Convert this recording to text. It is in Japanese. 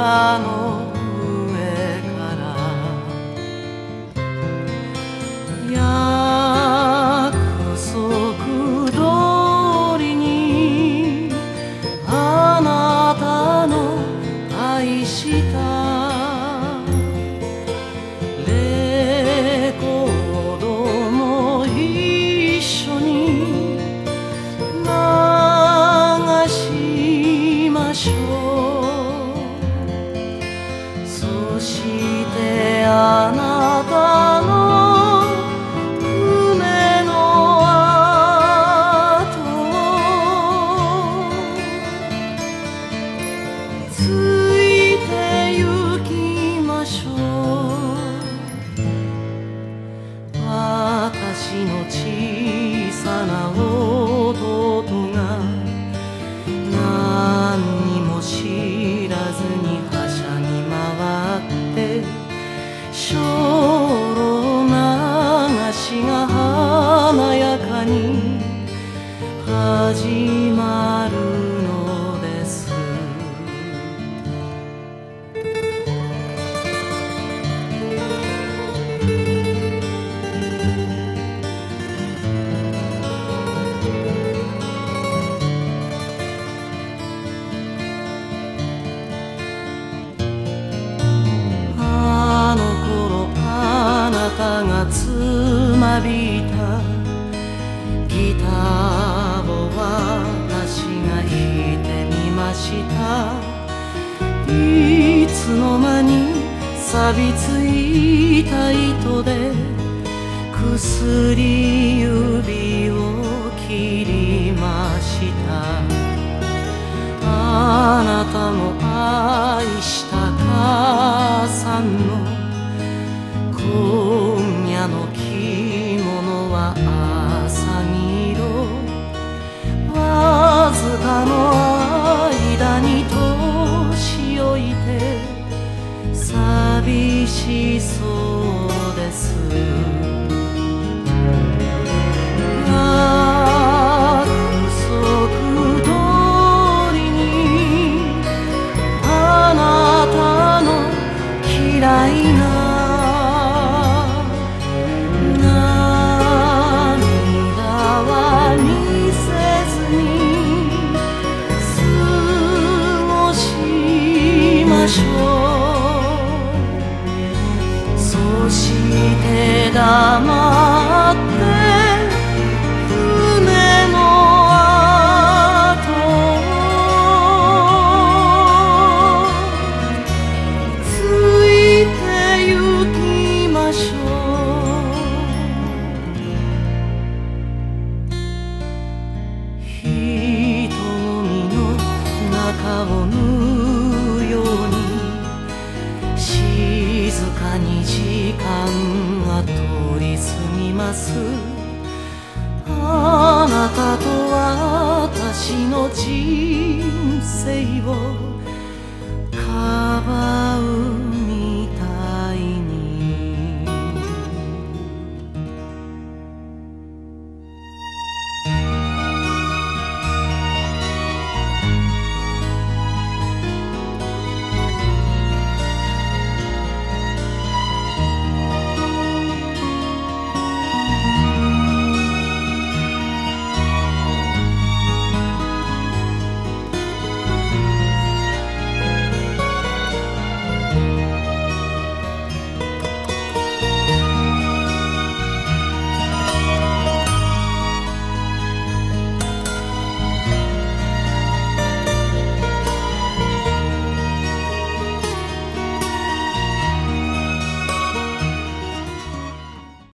空の上から約束通りにあなたの愛したレコードも一緒に流しましょう。そしてあなたの船の跡ついてゆきましょう。私の小さな弟が何にも知らずにはしゃぎ回って精霊流しが華やかに始まるのです。あの頃あなたがつまびいたギターを私が弾いてみました。いつの間に錆びついた糸で薬指を切りました。あなたも愛した母さんの今夜の着物は朝黄色。わずかの間に年老いて寂しそうです。嫌いな涙は見せずに過ごしましょう。そして黙って船の跡を縫うように静かに時間が通り過ぎます。